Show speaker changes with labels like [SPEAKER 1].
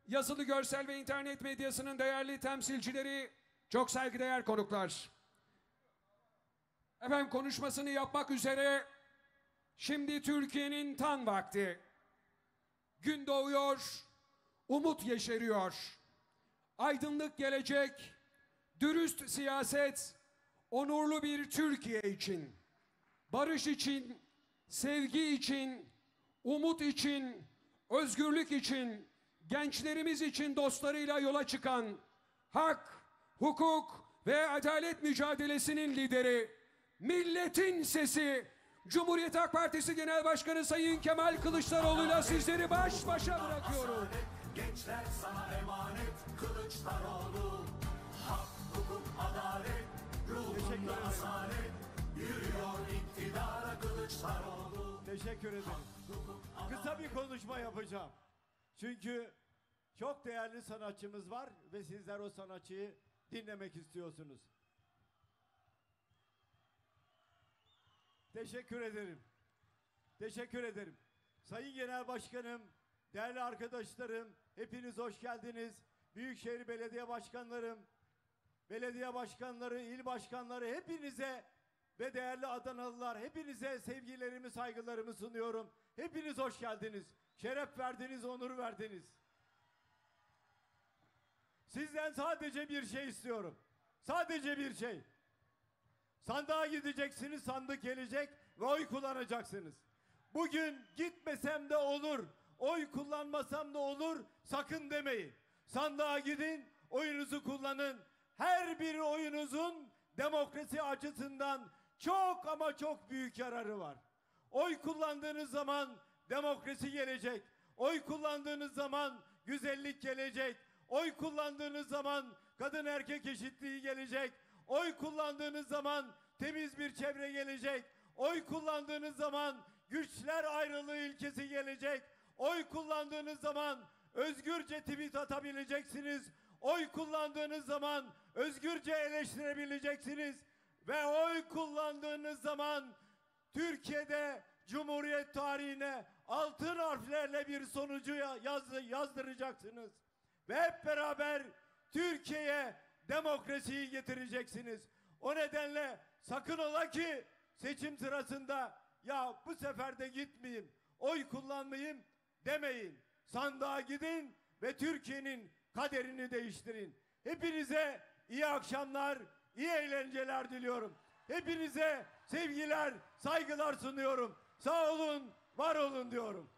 [SPEAKER 1] yazılı, görsel ve internet medyasının değerli temsilcileri, çok saygıdeğer konuklar. Efendim, konuşmasını yapmak üzere şimdi Türkiye'nin tam vakti. Gün doğuyor, umut yeşeriyor. Aydınlık gelecek, dürüst siyaset, onurlu bir Türkiye için, barış için, sevgi için, umut için, özgürlük için, gençlerimiz için dostlarıyla yola çıkan hak, hukuk ve adalet mücadelesinin lideri, milletin sesi, Cumhuriyet Halk Partisi Genel Başkanı Sayın Kemal Kılıçdaroğlu'yla sizleri baş başa bırakıyorum.
[SPEAKER 2] Gençler sana emanet, Kılıçdaroğlu. Hak, hukuk, adalet, ruhunda asalet. Yürüyor iktidara Kılıçdaroğlu.
[SPEAKER 3] Teşekkür ederim. Kısa bir konuşma yapacağım. Çünkü çok değerli sanatçımız var ve sizler o sanatçıyı dinlemek istiyorsunuz. Teşekkür ederim. Teşekkür ederim. Sayın Genel Başkanım, değerli arkadaşlarım, hepiniz hoş geldiniz. Büyükşehir Belediye Başkanlarım, belediye başkanları, il başkanları, hepinize ve değerli Adanalılar, hepinize sevgilerimi, saygılarımı sunuyorum. Hepiniz hoş geldiniz. Şeref verdiniz, onur verdiniz. Sizden sadece bir şey istiyorum. Sadece bir şey. Sandığa gideceksiniz, sandık gelecek ve oy kullanacaksınız. Bugün gitmesem de olur, oy kullanmasam da olur, sakın demeyin. Sandığa gidin, oyunuzu kullanın. Her bir oyunuzun demokrasi açısından çok ama çok büyük yararı var. Oy kullandığınız zaman demokrasi gelecek. Oy kullandığınız zaman güzellik gelecek. Oy kullandığınız zaman kadın erkek eşitliği gelecek. Oy kullandığınız zaman temiz bir çevre gelecek. Oy kullandığınız zaman güçler ayrılığı ilkesi gelecek. Oy kullandığınız zaman özgürce tweet atabileceksiniz. Oy kullandığınız zaman özgürce eleştirebileceksiniz. Ve oy kullandığınız zaman Türkiye'de Cumhuriyet tarihine altın harflerle bir sonucu yazdıracaksınız. Ve hep beraber Türkiye'ye demokrasiyi getireceksiniz. O nedenle sakın ola ki seçim sırasında ya bu sefer de gitmeyeyim, oy kullanmayayım demeyin. Sandığa gidin ve Türkiye'nin kaderini değiştirin. Hepinize iyi akşamlar, iyi eğlenceler diliyorum. Hepinize sevgiler, saygılar sunuyorum. Sağ olun, var olun diyorum.